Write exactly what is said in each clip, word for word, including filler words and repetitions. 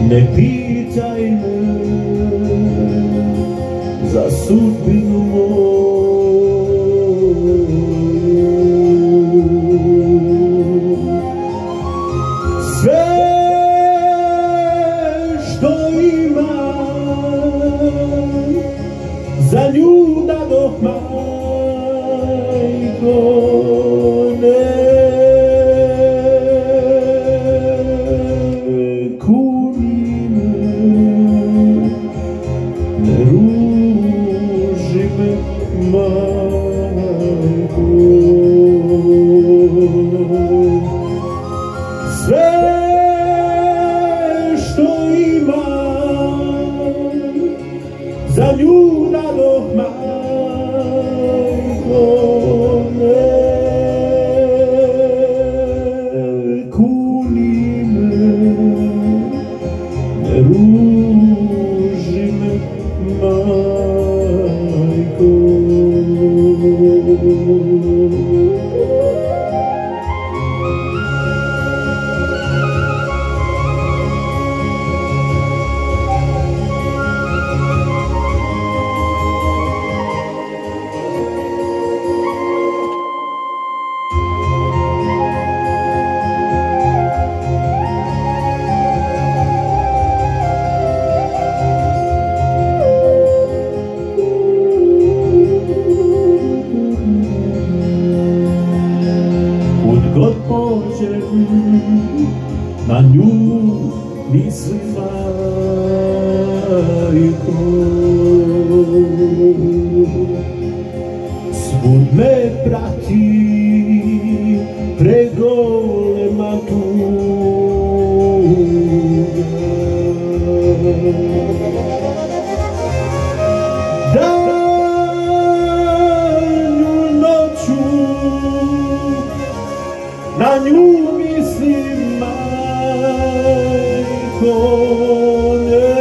Ne pitaj me za sudbinu moju. Sve što imam za nju dadoh, majko, ne kuni me, ne ruži me, majko. Sve što imam za nju dadoh, majko, ne kuni me, ne ruži me, majko. God pođem, na nju mislim, majko. Svud me prati pregolema tuga. Danju noću na nju mislim, majko, ne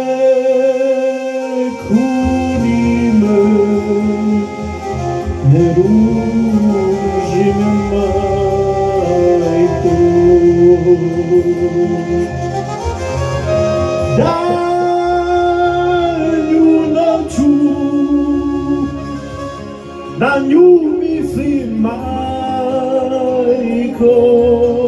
kuni me, ne ruži me, majko. Danju noću na nju mislim, majko.